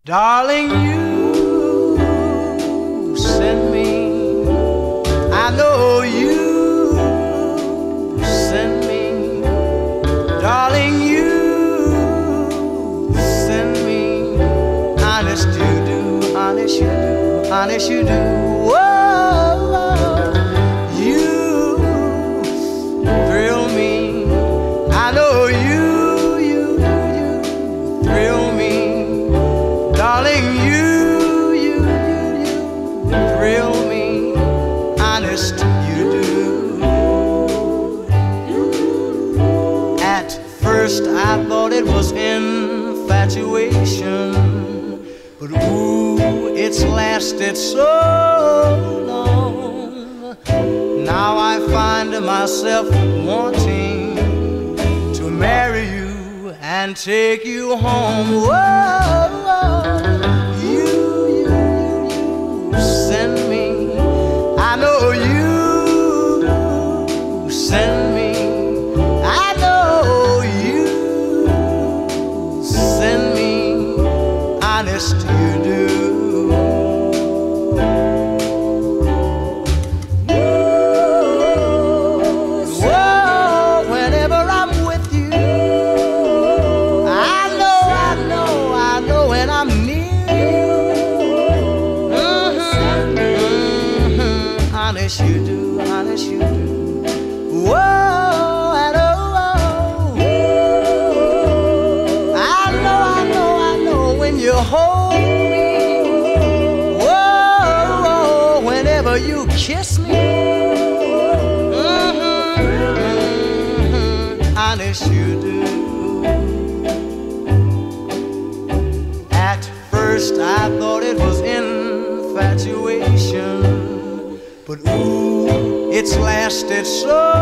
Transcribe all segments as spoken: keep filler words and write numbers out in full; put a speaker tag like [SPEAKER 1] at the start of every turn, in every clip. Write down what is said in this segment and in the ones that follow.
[SPEAKER 1] Darling, you send me, I know you send me. Darling, you send me. Honest you do, honest you do, honest you do. Whoa, you thrill me. I know you, you, you thrill me. Darling, you, you, you, you thrill me, honest you do. At first I thought it was infatuation, but ooh, it's lasted so long. Now I find myself wanting to marry you and take you home. Whoa, you, you, you send me. I know you send me. I know you send me. Honest you do. Honest you do, honest you do. Whoa, and oh, oh. I know, I know, I know when you hold me. Whoa, whenever you kiss me. Mm-hmm, mm-hmm. Honest you do. At first I thought it was infatuation, but ooh, it's lasted so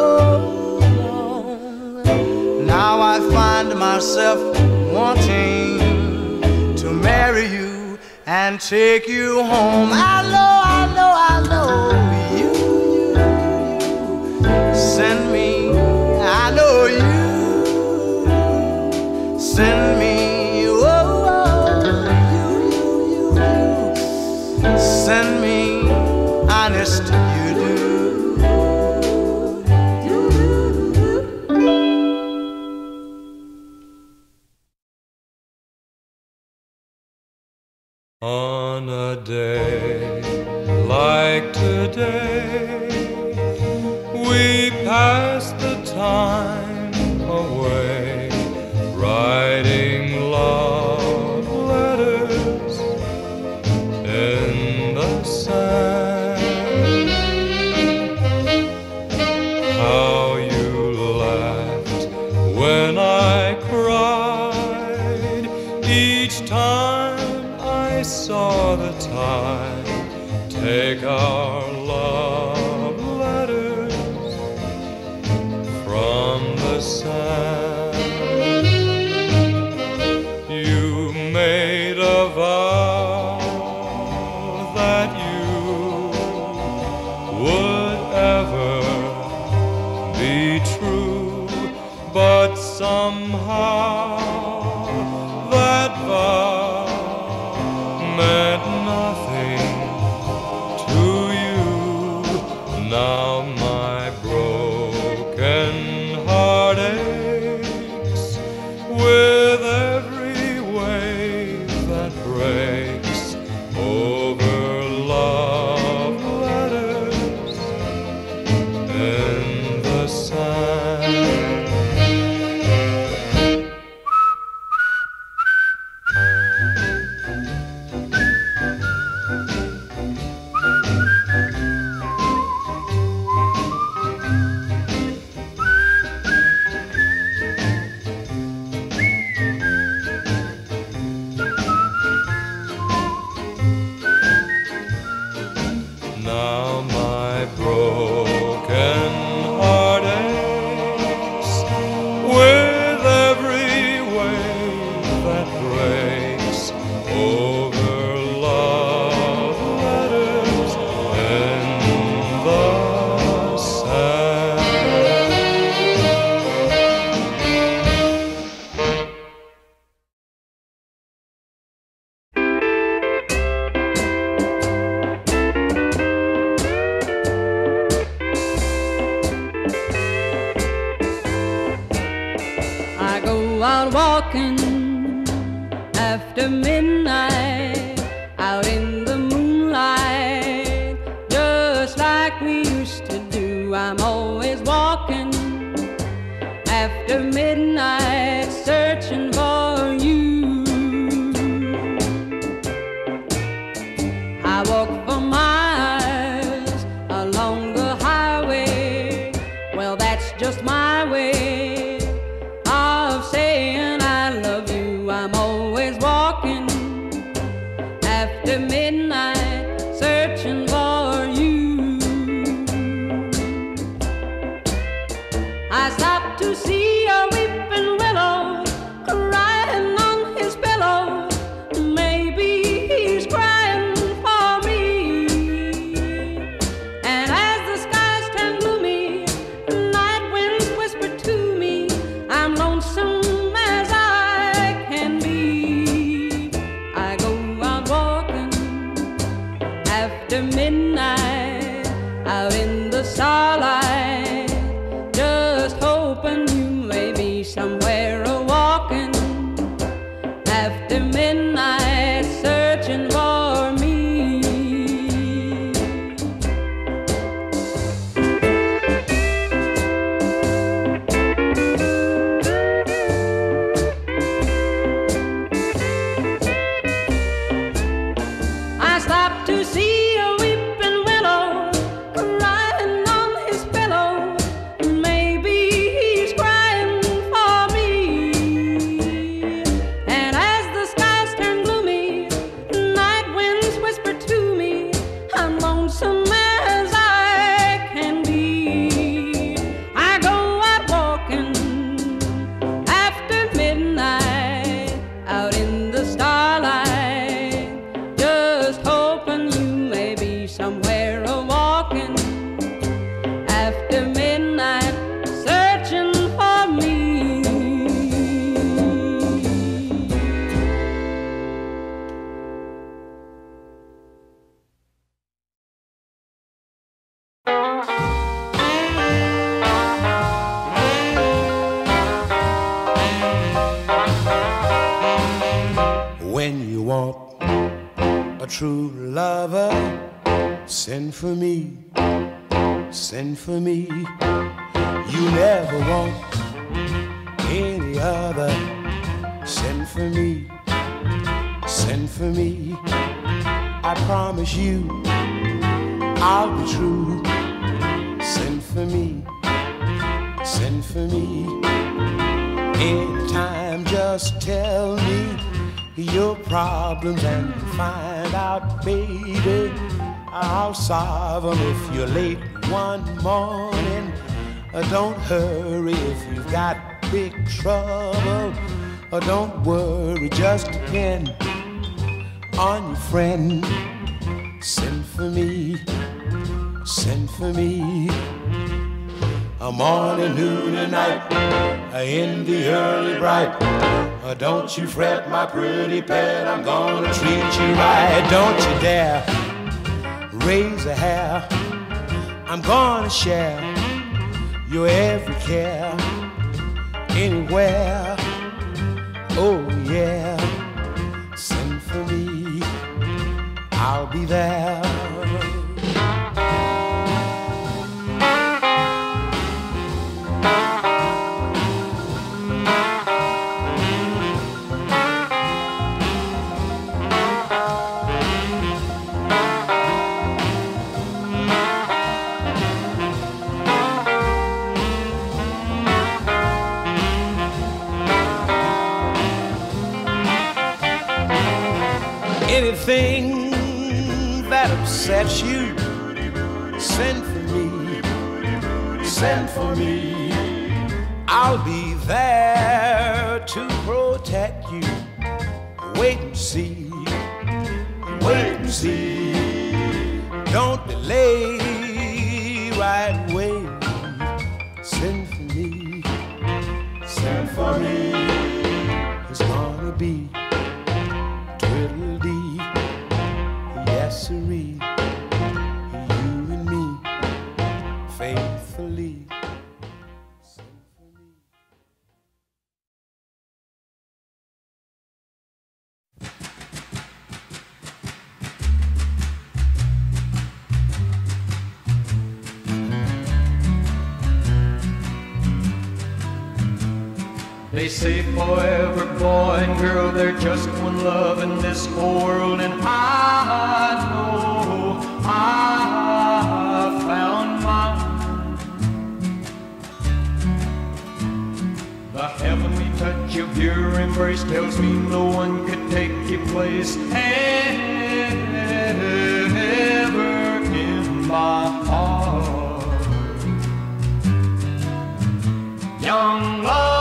[SPEAKER 1] long. Now I find myself wanting to marry you and take you home. I know, I know, I know you, you, you send me. I know you send me. Oh, oh, you, you, you, you send me. Honest you do.
[SPEAKER 2] On a day like today, we pass the time away, writing love letters in the sand. How you laughed when I cried each time I saw the tide take our love letters from the sand. You made a vow that you would ever be true, but somehow that vow meant nothing to you. Now my broken heart aches with every wave that breaks over love letters in the sand. Now my broken heart aches with every wave that breaks over love letters in the sand.
[SPEAKER 3] out walking after midnight, out in the moonlight, just like we used to do. I'm always walking after midnight, searching for you. I walk for miles along the highway. Well, that's just my way of saying I love you. I'm always walking after midnight, searching for you. I stopped to see a weeping willow crying on his pillow. Maybe he's crying for me. And as the skies turn gloomy, night winds whisper to me, I'm lonesome as I can be. I go out walking after midnight, out in the starlight, just hoping you may be somewhere a-walking after midnight, searching for me. I stopped to see a weeping willow crying on his pillow. Maybe he's crying for me. And as the skies turn gloomy, night winds whisper to me, I'm lonesome as I can be. I go out walking after midnight, out in the starlight, just hoping you may be somewhere a-walking after midnight, searching for me.
[SPEAKER 1] When you want a true lover, send for me, send for me. You never want any other. Send for me, send for me. I promise you I'll be true. Send for me, send for me. Anytime, just tell me your problems and find out, baby, I'll solve them. If you're late one morning, uh, don't hurry. If you've got big trouble, uh, don't worry, just depend on your friend. Send for me, send for me. A morning, noon, and night, uh, in the early bright. Uh, don't you fret, my pretty pet, I'm gonna treat you right. Don't you dare raise a hair, I'm gonna share your every care, anywhere. Oh yeah, send for me, I'll be there. Anything that upsets you, send for me, send for me. I'll be there to protect you. Wait and see, wait and see. Don't delay, right away. Send for me, send for me. It's gonna be twiddle-dee, yes-siree.
[SPEAKER 4] They say forever, boy and girl, they're just one love in this whole world. And I know I found mine. The heavenly touch of your embrace tells me no one could take your place ever in my heart. Young love.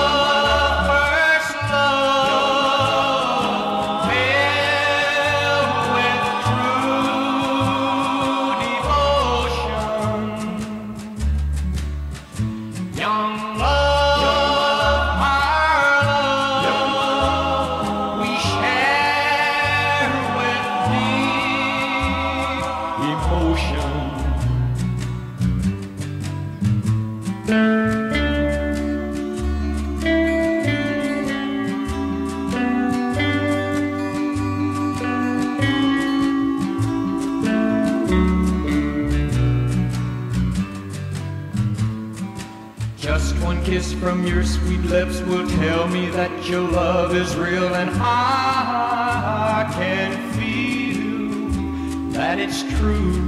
[SPEAKER 4] Kiss from your sweet lips will tell me that your love is real, and I can feel that it's true.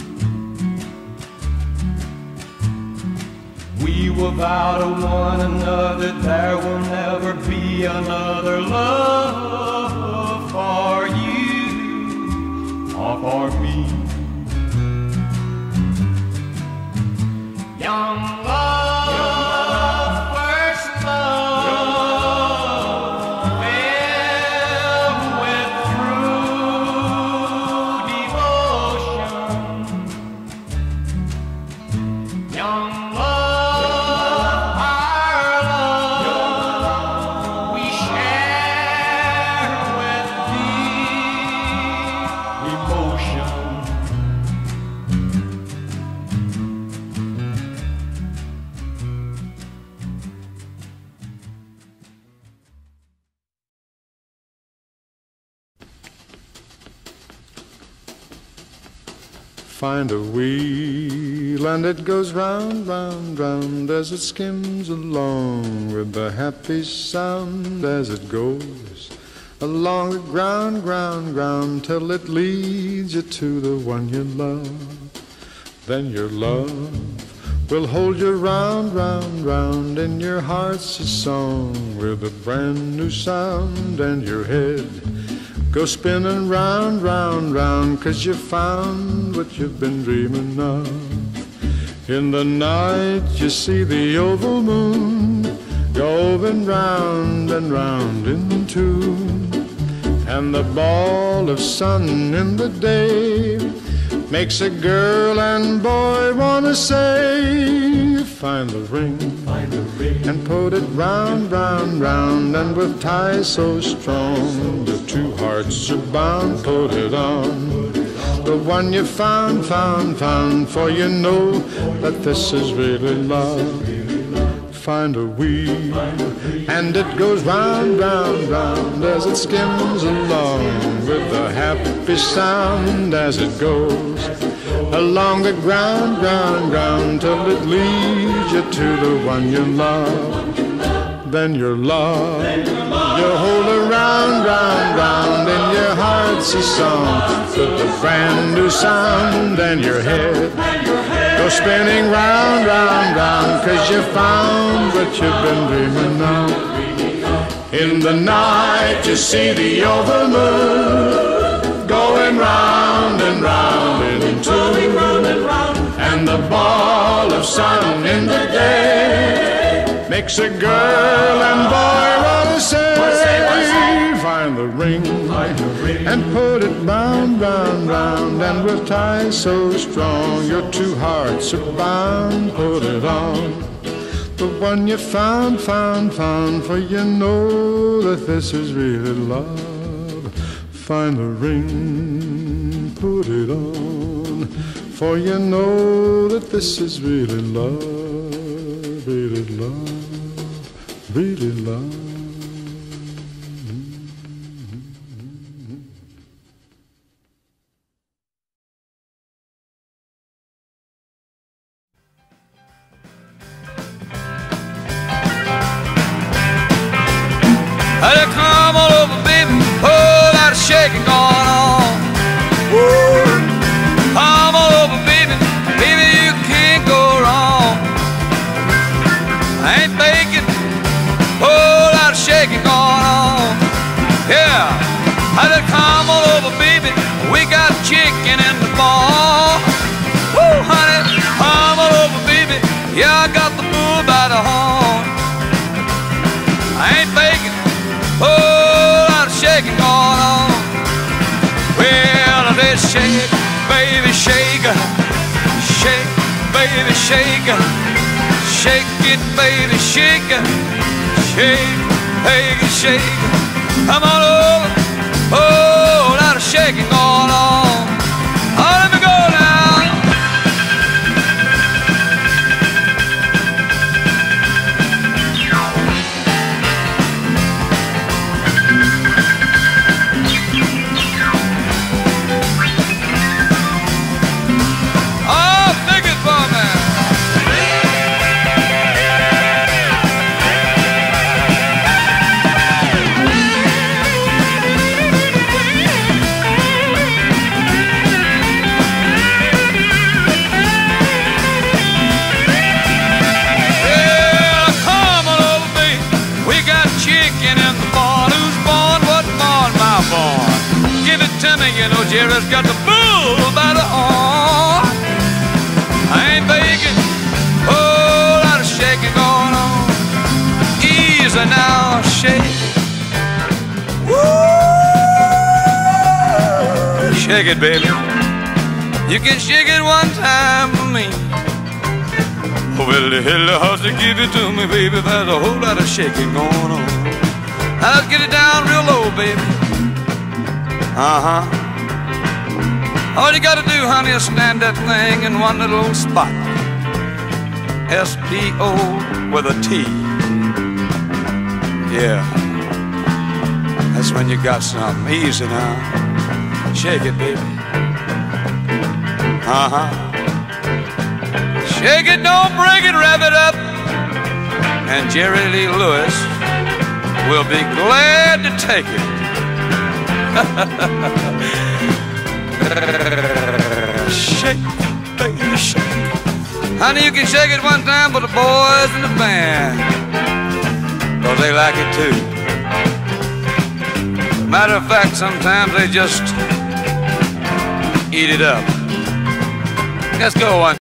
[SPEAKER 4] We will vow to one another there will never be another love for you or for me. Young love.
[SPEAKER 5] Find a wheel and it goes round, round, round as it skims along with the happy sound as it goes along the ground, ground, ground till it leads you to the one you love. Then your love will hold you round, round, round in your heart's a song with a brand new sound, and your head go spinning round, round, round, 'cause you found what you've been dreaming of. In the night you see the oval moon going round and round in tune, and the ball of sun in the day makes a girl and boy wanna say, find the ring, find the ring, and put it round, round, round, and with ties so strong the two hearts are bound. Put it on, the one you found, found, found, for you know that this is really love. Find a wheel, and it goes round, round, round as it skims along with a happy sound as it goes along the ground, ground, ground till it leads you to the one you love. Then your love, you hold her round, round, round in your heart's a song with a brand new sound, and your head go spinning round, round, round, 'cause you found what you've been dreaming of. In the night you see the oval moon going round and round in tune, and the ball of sun in the day makes a girl and boy wanna say, find the ring, and put it round, round, round, and with ties so strong your two hearts are bound. Put it on, the one you found, found, found, for you know that this is really love. Find the ring, put it on, for you know that this is really love, really love, really love.
[SPEAKER 6] Hey, come on over, baby. Oh, lot of shaking going on. Woo. Come on over, baby. Baby, you can't go wrong. I ain't faking. Oh, lot of shaking going on. Yeah. I said, come on over, baby. We got chicken in the barn. Woo, honey, come on over, baby. Yeah, I got the bull by the horn. I ain't faking. Oh, lot of shaking going on. Well, I said, shake, baby, shake. Shake, baby, shake. Shake it, baby, shake. Shake, baby, shake. Come on over. Oh, a lot of shaking going on. Oh, let me go now. Oh, dig it for me. Give it to me, you know, Jerry's got the bull by the horn. I ain't begging, oh, lot of shaking going on. Easy now, shake. Woo! Shake it, baby. You can shake it one time for me. Oh, well, the hell the house to give it to me, baby. There's a whole lot of shaking going on. Now let's get it down real low, baby. Uh-huh. All you gotta do, honey, is stand that thing in one little spot. S P O with a T. Yeah. That's when you got something. Easy now. Shake it, baby. Uh-huh. Shake it, don't break it, wrap it up. And Jerry Lee Lewis will be glad to take it. Shake, baby, shake. Honey, you can shake it one time for the boys in the band, 'cause they like it too. Matter of fact, sometimes they just eat it up. Let's go one.